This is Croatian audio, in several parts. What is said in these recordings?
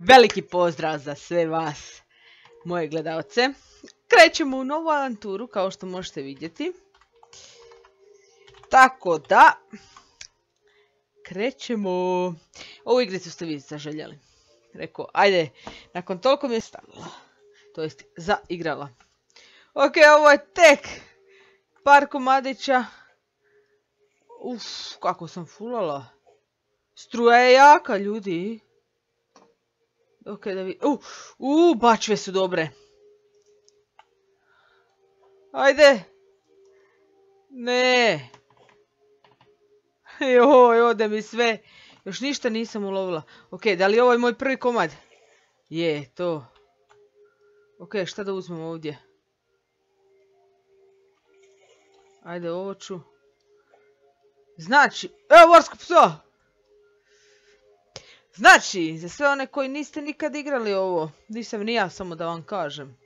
Veliki pozdrav za sve vas, moje gledalce. Krećemo u novu avanturu, kao što možete vidjeti. Tako da, krećemo. Ovu igricu ste vi zaželjeli. Rekao, ajde, nakon toliko mi je stavila. To jest, zaigrala. Ok, ovo je tek par komadića. Kako sam fulala. Struja je jaka, ljudi. Ok, da vi... bačve su dobre. Ajde. Ne. Joj, ode mi sve. Još ništa nisam ulovila. Ok, da li ovo je moj prvi komad? Je, to. Ok, šta da uzmem ovdje? Ajde, ovo ću. Znači, evo morsko pso! Znači, za sve one koji niste nikad igrali ovo, nisam ni ja, samo da vam kažem.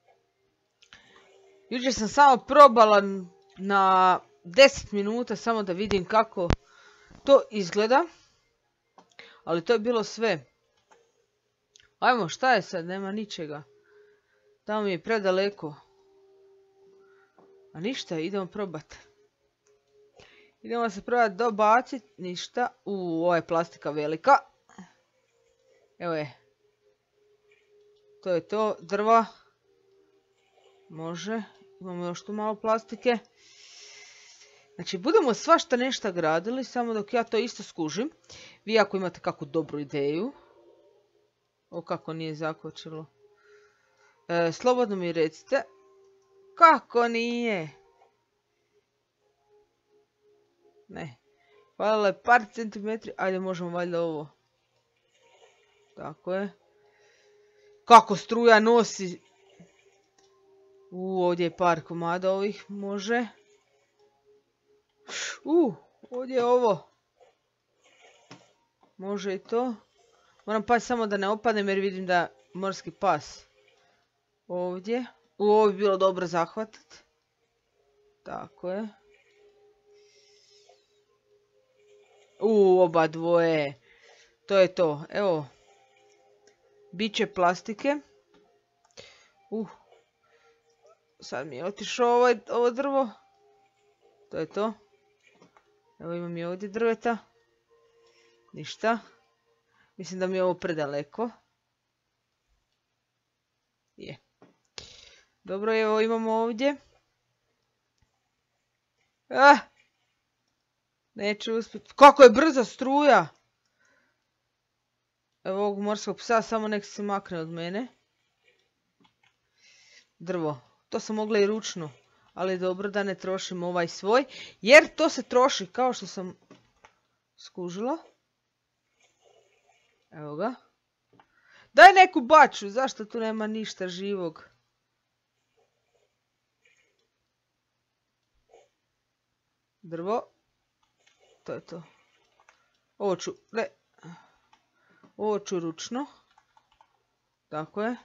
Jučer sam samo probala na 10 minuta, samo da vidim kako to izgleda. Ali to je bilo sve. Ajmo, šta je sad? Nema ničega. Tamo mi je predaleko. A ništa, idemo probati. Idemo se probati dobaciti. Ništa. Ova je plastika velika. Evo je. To je to. Drva. Može. Imamo još tu malo plastike. Znači, budemo svašta nešto gradili, samo dok ja to isto skužim. Vi ako imate kakvu dobru ideju. O, kako nije zakočilo. Slobodno mi recite. Kako nije? Ne. Hvala je par centimetri. Ajde, možemo valjda ovo. Tako je. Kako struja nosi. Ovdje je par komada ovih. Može. Ovdje je ovo. Može i to. Moram pasti samo da ne opadnem jer vidim da morski pas. Ovdje. Ovo bi bilo dobro zahvatiti. Tako je. Oba dvoje. To je to. Evo. Biće plastike. Sad mi je otišao ovo drvo. To je to. Evo imam i ovdje drveta. Ništa. Mislim da mi je ovo predaleko. Je. Dobro, evo imamo ovdje. Neću uspjeti. Kako je brza struja! Evo ovog morskog psa, samo nek se makne od mene. Drvo. To sam mogla i ručno. Ali dobro da ne trošim ovaj svoj. Jer to se troši kao što sam skužila. Evo ga. Daj neku baču. Zašto tu nema ništa živog? Drvo. To je to. Ovo ću ručno. Tako je.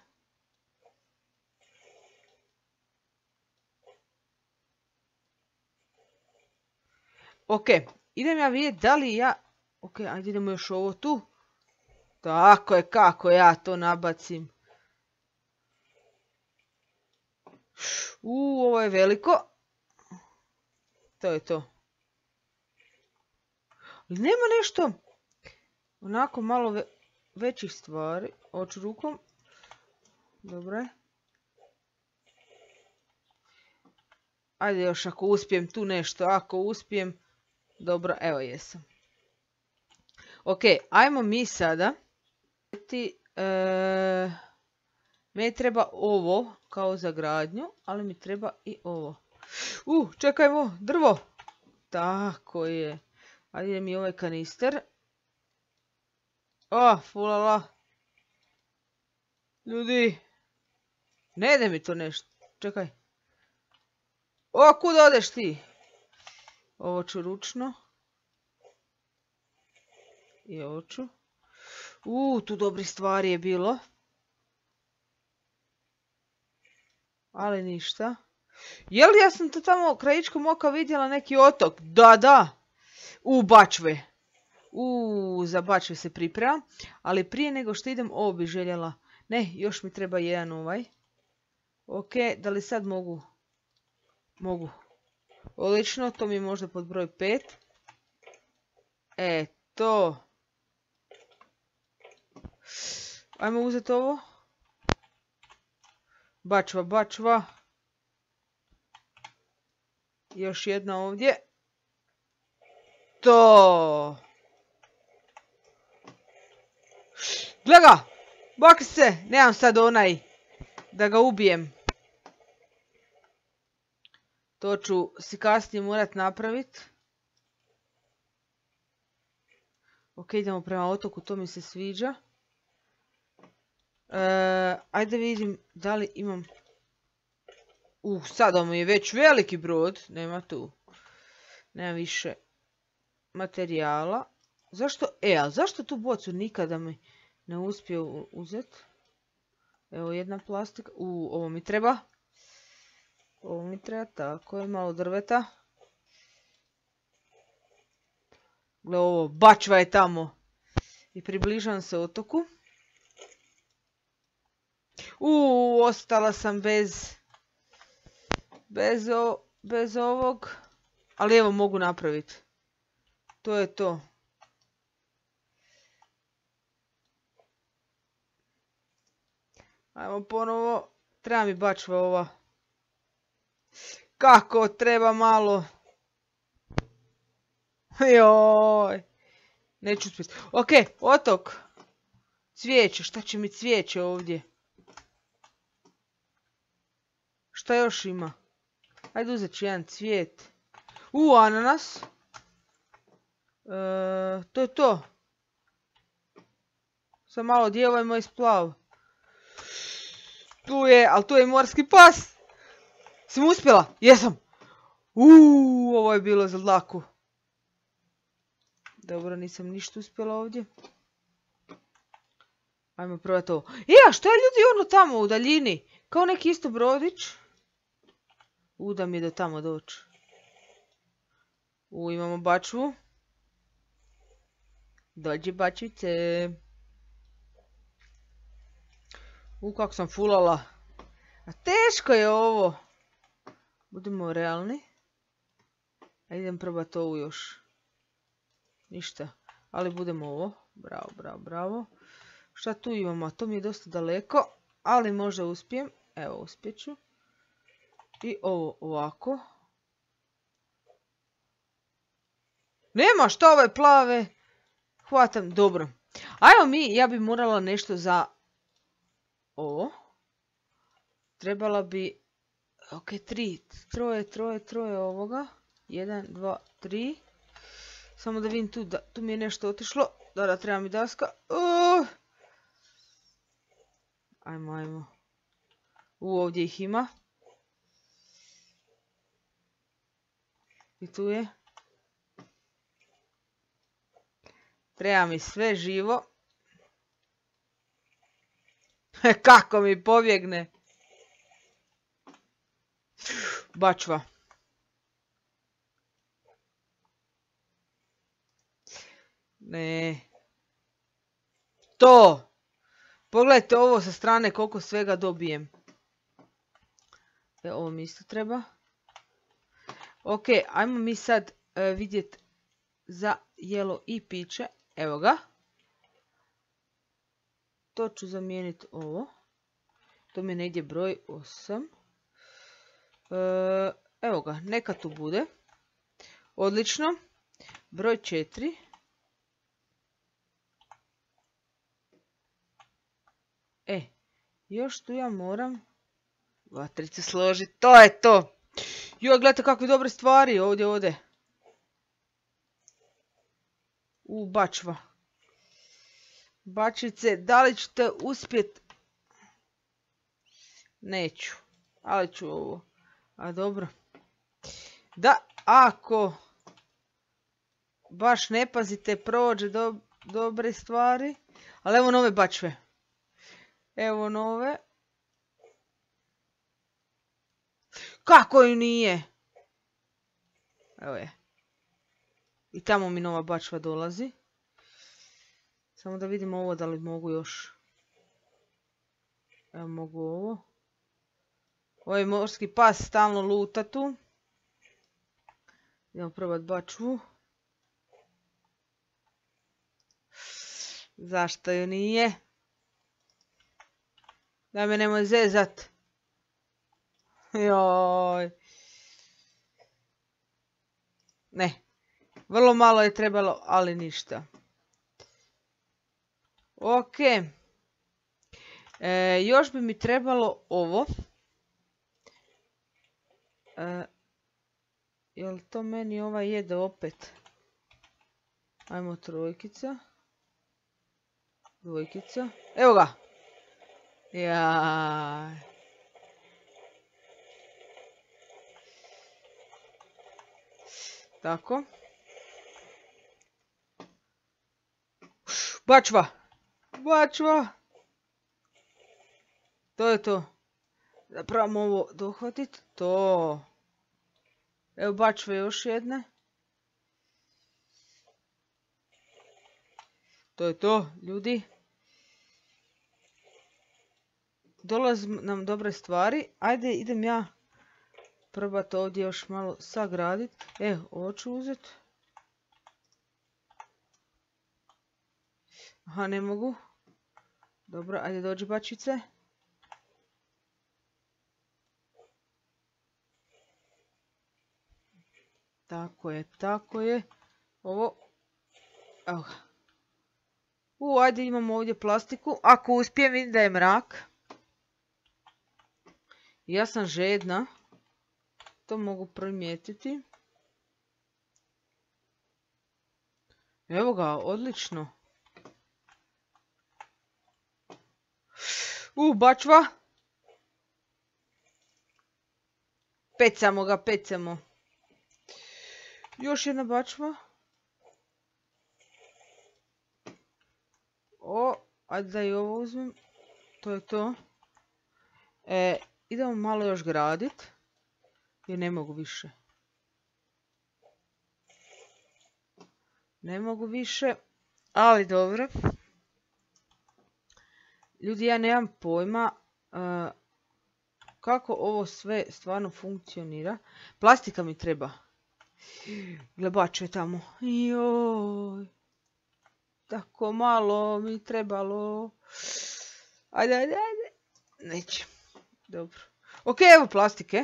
Ok, idem ja vidjeti da li ja... Ok, ajde idemo još ovo tu. Tako je, kako ja to nabacim. Ovo je veliko. To je to. Ali nema nešto onako malo većih stvari. Hoću rukom. Dobro je. Ajde još ako uspijem tu nešto. Ako uspijem. Dobro, evo jesam. Ok, ajmo mi sada. Meni treba ovo kao za gradnju, ali mi treba i ovo. Čekajmo, drvo. Tako je. Ajde mi ovaj kanister. Fulala. Ljudi. Ne ide mi to nešto. Čekaj. Kuda odeš ti? Ovo ću ručno. I ovo ću. Tu dobri stvari je bilo. Ali ništa. Jel ja sam to tamo krajičkom oka vidjela neki otok? Da. Bačve. Za bačve se priprema. Ali prije nego što idem, ovo bi željela. Ne, još mi treba jedan ovaj. Ok, da li sad mogu? Mogu. Odlično, to mi je možda pod broj 5. To. Ajmo uzeti ovo. Bačva. Još jedna ovdje. To. Gle ga! Baki se! Nemam sad onaj da ga ubijem. To ću si kasnije morat napraviti. Ok, idemo prema otoku, to mi se sviđa. Ajde vidim da li imam... Sada mi je već veliki brod. Nema tu. Nema više materijala. Zašto? A zašto tu bocu nikada mi ne uspije uzeti? Evo jedna plastika. Ovo mi treba. Tako je, malo drveta. Gle ovo, bačva je tamo. I približavam se otoku. Ostala sam bez ovog. Ali evo, mogu napraviti. To je to. Ajmo ponovo. Treba mi bačva ova. Kako treba malo. Joj. Neću uspjeti. Ok, otok. Cvijeće. Šta će mi cvijeće ovdje? Šta još ima? Ajde uzet ću jedan cvijet. Ananas. To je to. Sad malo djevo je moj splav. Ali tu je morski pas. Sam uspjela? Jesam. Ovo je bilo za dlaku. Dobro, nisam ništa uspjela ovdje. Ajmo probati ovo. A što je ljudi ono tamo u daljini? Kao neki isto brodić. Da mi je do tamo doći. Imamo bačvu. Dođi bačice. Kako sam fulala. A teško je ovo. Budemo realni. Idem probati ovu još. Ništa. Ali budemo ovo. Bravo. Šta tu imamo? To mi je dosta daleko. Ali možda uspijem. Evo, uspjeću. I ovo ovako. Nema šta ove plave. Hvatam. Dobro. Ajmo ja bi morala nešto za ovo. Trebala bi... Ok, troje ovoga. 1, 2, 3. Samo da vidim tu mi je nešto otišlo. Da, treba mi daska. Ajmo. Ovdje ih ima. I tu je. Treba mi sve živo. Kako mi pobjegne. Bačva. Ne. To. Pogledajte ovo sa strane koliko svega dobijem. Ovo mi isto treba. Ok, ajmo mi sad vidjeti za jelo i piće. Evo ga. To ću zamijeniti ovo. To mi je negdje broj 8. Evo ga, neka tu bude. Odlično. Broj 4. Još tu ja moram vatrice složiti. To je to. Joj, gledajte kakve dobre stvari ovdje. Bačva. Bačice, da li ćete uspjeti? Neću. Ali ću ovo. A dobro. Da, ako baš ne pazite, prođe dobre stvari. Ali evo nove bačve. Evo nove. Kako ju nije? Evo je. I tamo mi nova bačva dolazi. Samo da vidimo ovo da li mogu još. Evo mogu ovo. Ovaj morski pas stalno luta tu. Idemo probat bačvu. Zašto ju nije? Daj me nemoj zezat. Joj. Ne. Vrlo malo je trebalo, ali ništa. Ok. Još bi mi trebalo ovo. Jel to meni ovaj jede opet? Ajmo trojkica. Dvojkica. Evo ga. Jaj. Tako. Bačva. Bačva. To je to. Da probamo ovo dohvatiti. To. Evo bačve još jedne. To je to, ljudi. Dolaze nam dobre stvari. Ajde, idem ja probati ovdje još malo sagraditi. Ovo ću uzeti. Aha, ne mogu. Dobro, ajde dođi bačice. Tako je, tako je. Ovo. Evo ga. Ajde imamo ovdje plastiku. Ako uspijem, vidim da je mrak. Ja sam žedna. To mogu primijetiti. Evo ga, odlično. Bačva. Pecamo ga, pecamo. Još jedna bačva. Ajde da i ovo uzmem. To je to. Idemo malo još gradit. Jer ne mogu više. Ne mogu više. Ali dobro. Ljudi, ja nemam pojma kako ovo sve stvarno funkcionira. Plastika mi treba. Glebač je tamo. Joj. Tako malo mi trebalo. Ajde, ajde, ajde. Neće. Dobro. Ok, evo plastike.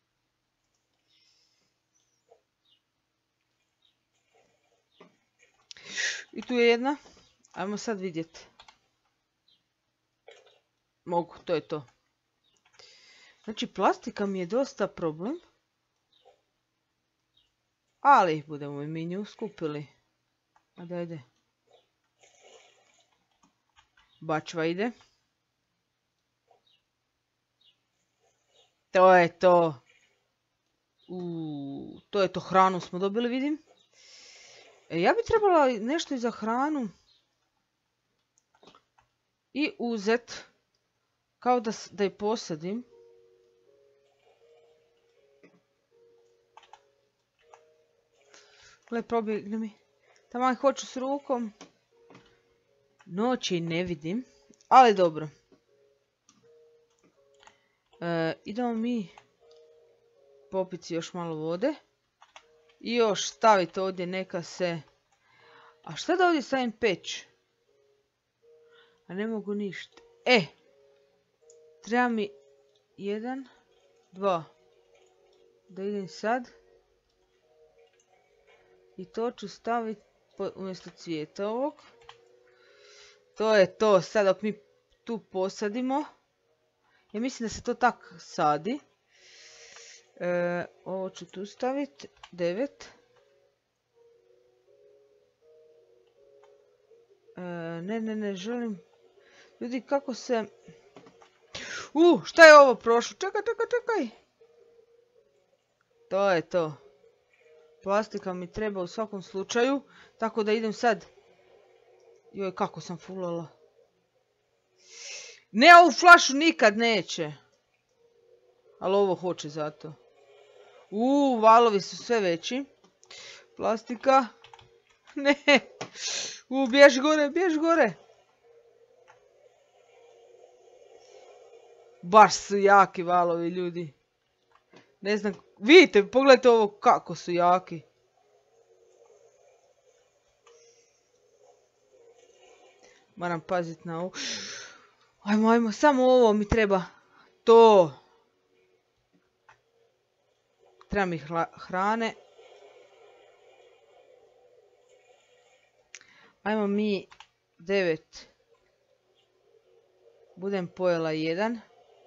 I tu je jedna. Ajmo sad vidjeti. Mogu, to je to. Znači, plastika mi je dosta problem. Ali budemo i mi nju skupili. Ajde, ajde. Bačva ide. To je to. To je to, hranu smo dobili, vidim. Ja bi trebala nešto i za hranu. I uzet. Kao da je posadim. Gle, probjegne mi. Tamo hoću s rukom. Noći ne vidim. Ali dobro. Idemo mi popiti još malo vode. I još staviti ovdje neka se... A šta da ovdje stavim peć? A ne mogu ništa. Treba mi 1, 2. Da idem sad. I to ću staviti umjesto cvijeta ovog. To je to. Sad dok mi tu posadimo. Ja mislim da se to tak sadi. Ovo ću tu staviti. 9. Ne želim. Ljudi, kako se... šta je ovo prošlo? Čekaj. To je to. Plastika mi treba u svakom slučaju. Tako da idem sad. Joj, kako sam fulala. Ne, ovu flašu nikad neće. Ali ovo hoće zato. Valovi su sve veći. Plastika. Ne. Bježi gore, bježi gore. Baš su jaki valovi, ljudi. Ne znam, vidite, pogledajte ovo kako su jaki. Moram paziti na ovo. Ajmo, samo ovo mi treba. To. Treba mi hrane. Ajmo mi 9. Budem pojela 1.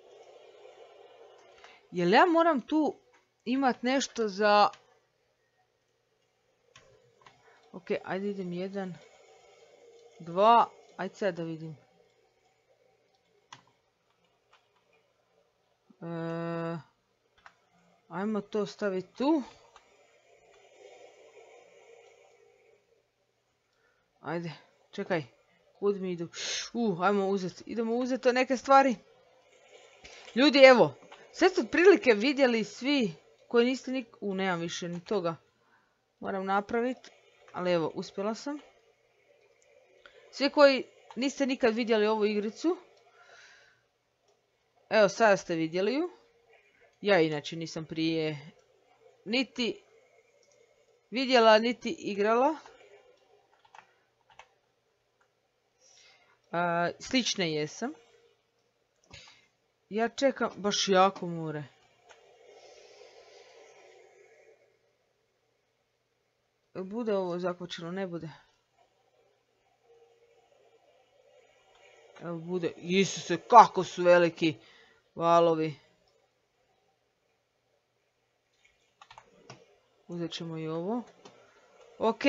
Jel ja moram tu imat nešto za... Ok, ajde idem 1. 2. Ajde sad da vidim. Ajmo to staviti tu. Ajde, čekaj. Kud mi idu? Ajmo uzeti. Idemo uzeti neke stvari. Ljudi, evo. Sve ste otprilike vidjeli svi koji niste nemam više ni toga. Moram napraviti. Ali evo, uspjela sam. Svi koji niste nikad vidjeli ovu igricu. Evo, sada ste vidjeli ju. Ja inače nisam prije niti vidjela, niti igrala. Slične jesam. Ja čekam baš jako more. Bude ovo zakvačilo, ne bude. Evo bude. Isuse, kako su veliki valovi. Uzet ćemo i ovo. Ok.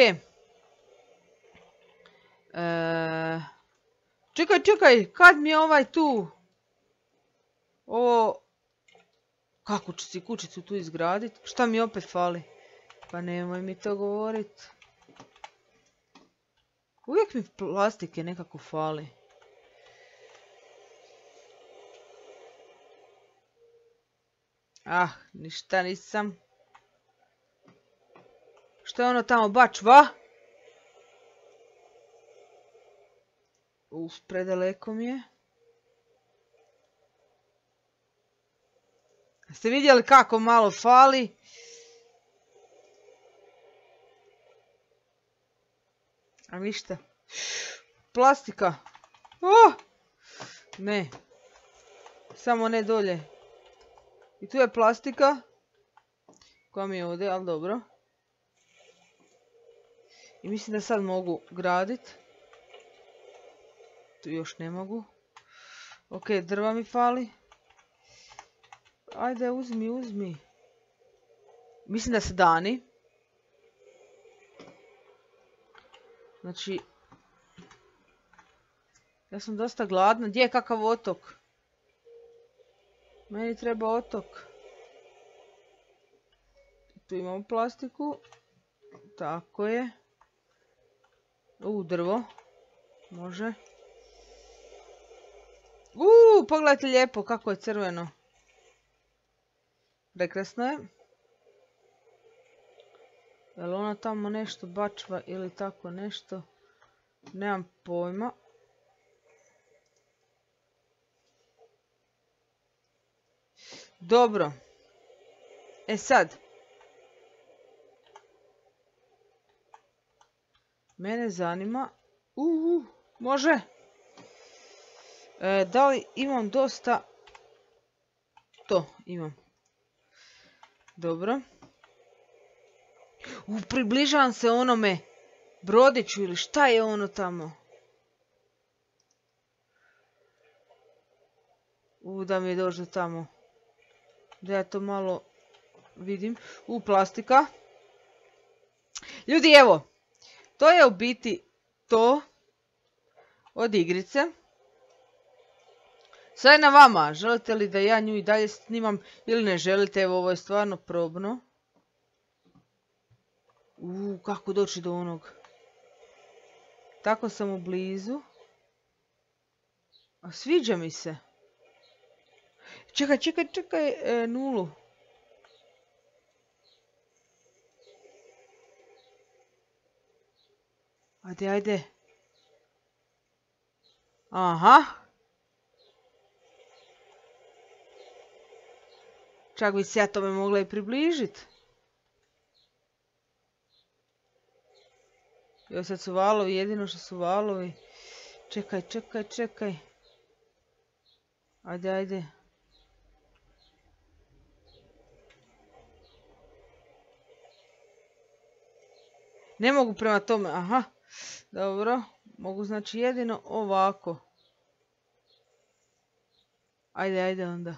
Čekaj, kad mi je ovaj tu? Ovo... Kako ću si kućicu tu izgradit? Šta mi opet fali? Pa nemoj mi to govorit. Uvijek mi plastike nekako fali. Ništa nisam. Što je ono tamo bačva? Predaleko mi je. Ste vidjeli kako malo fali? A ništa. Plastika. Ne. Samo ne dolje. I tu je plastika. Koja mi je ovdje, ali dobro. I mislim da sad mogu gradit. Tu još ne mogu. Ok, drva mi fali. Ajde, uzmi. Mislim da se dani. Znači... Ja sam dosta gladna. Gdje je kakav otok? Meni treba otok. Tu imamo plastiku. Tako je. Drvo. Može. Pogledajte lijepo kako je crveno. Prekrasno je. Je li ona tamo nešto bačva ili tako nešto? Nemam pojma. Dobro. Sad. Mene zanima. Može. Da li imam dosta... To, imam. Dobro. Približavam se onome brodiću ili šta je ono tamo. Da mi je došlo tamo. Da ja to malo vidim. Plastika. Ljudi, evo. To je u biti to od igrice. Sad je na vama. Želite li da ja nju i dalje snimam ili ne želite? Evo, ovo je stvarno probno. Kako doći do onog. Tako sam u blizu. A sviđa mi se. Čekaj, 0. Ajde. Aha. Čak bi se ja tome mogla i približiti. Evo sad su valovi, jedino što su valovi. Čekaj. Ajde. Ne mogu prema tome, aha. Dobro, mogu znači jedino ovako. Ajde onda.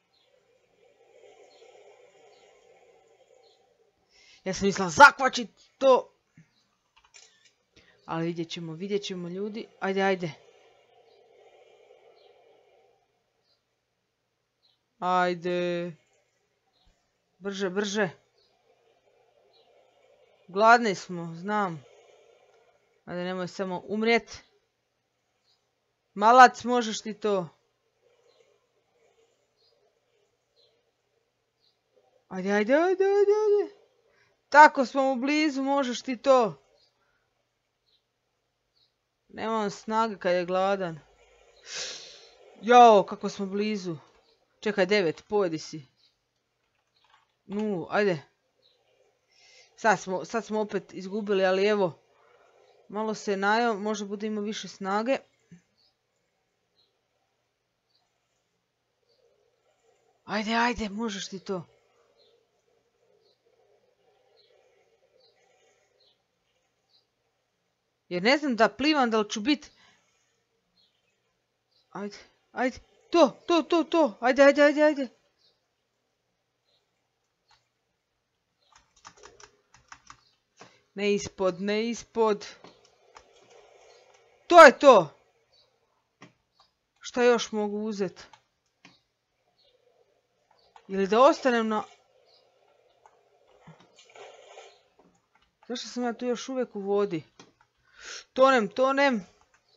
Ja sam mislila zakvačit to. Ali vidjet ćemo ljudi. Ajde. Ajde. Brže. Gladni smo, znam. Ajde, nemoj samo umrijet. Malac, možeš ti to. Ajde. Tako smo mu blizu, možeš ti to. Nemam snage kad je gladan. Jao, kako smo blizu. Čekaj, 9, pojedi si. Ajde. Sad smo opet izgubili, ali evo. Malo se najao, možda bude imao više snage. Ajde, možeš ti to. Jer ne znam da plivam, da li ću bit... Ajde. To. Ajde. Ne ispod. To je to. Šta još mogu uzeti? Ili da ostanem na... Zašto sam ja tu još uvijek u vodi? Tonem.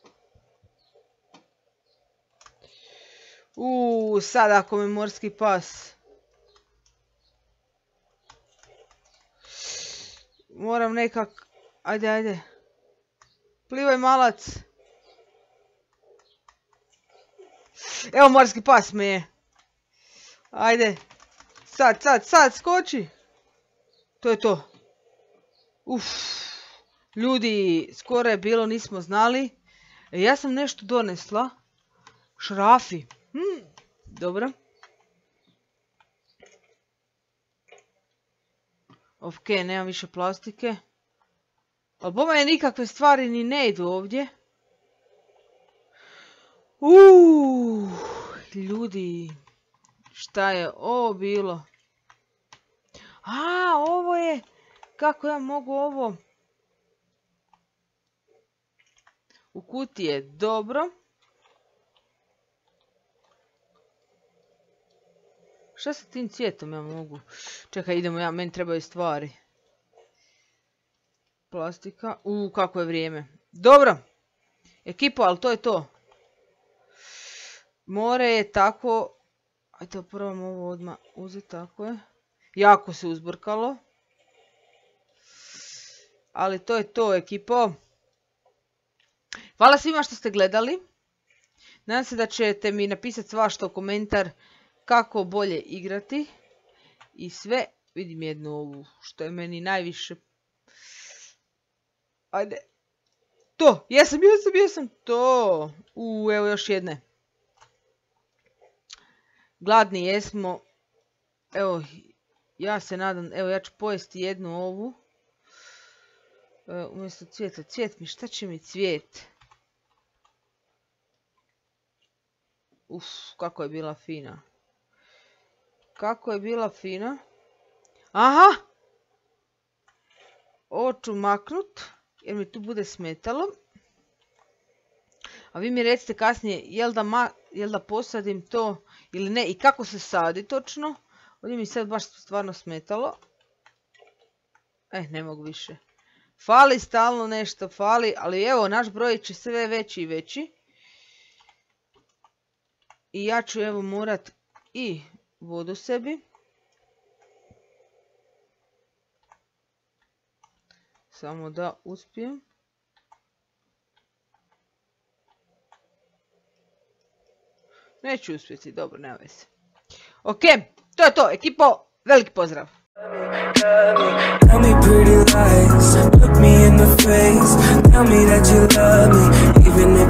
Sad ako me morski pas. Moram nekak... Ajde. Plivaj malac. Evo morski pas me je. Ajde. Sad, skoči. To je to. Ljudi, skoro je bilo, nismo znali. Ja sam nešto donesla. Šrafi. Dobro. Ok, nemam više plastike. Ali po mene nikakve stvari ni ne idu ovdje. Ljudi. Šta je ovo bilo? Ovo je... Kako ja mogu ovo? U kutije, dobro. Šta sa tim cvijetom ja mogu? Čekaj, idemo, meni trebaju stvari. Plastika. Kako je vrijeme. Dobro. Ekipo, ali to je to. More je tako... Ajde, probam ovo odmah uzeti, tako je. Jako se uzburkalo. Ali to je to, ekipo. Hvala svima što ste gledali. Nadam se da ćete mi napisati svašta u komentar kako bolje igrati. I sve. Vidim jednu ovu što je meni najviše... Ajde. To! Jesam! To! Evo još jedne. Gladni jesmo. Evo, ja se nadam, evo ja ću pojesti jednu ovu. Umjesto cvijeta. Cvijet mi, šta će mi cvijet? Kako je bila fina. Aha! Ovo ću maknut, jer mi tu bude smetalo. A vi mi recite kasnije, jel da posadim to ili ne, i kako se sadi točno. Ovdje mi sad baš stvarno smetalo. Ne mogu više. Fali stalno nešto, ali evo, naš broj će sve veći i veći. I ja ću evo morat i vodu sebi. Samo da uspijem. Neću uspjeti, dobro, nema veze. Ok, to je to, ekipo, veliki pozdrav. Tell me pretty lies, look me in the face, tell me that you love me, even if